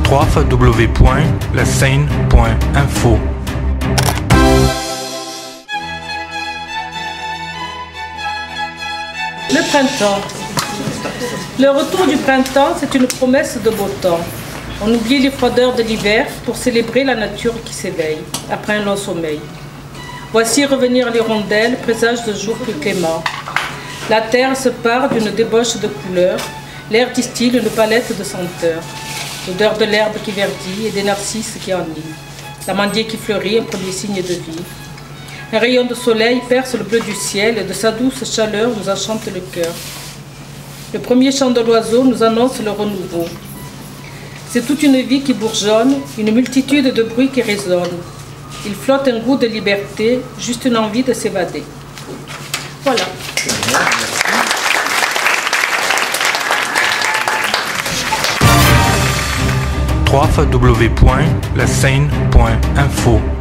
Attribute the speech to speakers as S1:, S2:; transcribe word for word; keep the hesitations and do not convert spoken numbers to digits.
S1: w w w point la seine point info.
S2: Le printemps. Le retour du printemps, c'est une promesse de beau temps. On oublie les froideurs de l'hiver pour célébrer la nature qui s'éveille après un long sommeil. Voici revenir l'hirondelle, présage de jours plus cléments. La terre se pare d'une débauche de couleurs, l'air distille une palette de senteurs. L'odeur de l'herbe qui verdit et des narcisses qui enivent. L'amandier qui fleurit, un premier signe de vie. Un rayon de soleil perce le bleu du ciel et de sa douce chaleur nous enchante le cœur. Le premier chant de l'oiseau nous annonce le renouveau. C'est toute une vie qui bourgeonne, une multitude de bruits qui résonnent. Il flotte un goût de liberté, juste une envie de s'évader. Voilà.
S1: w w w point la seine point info.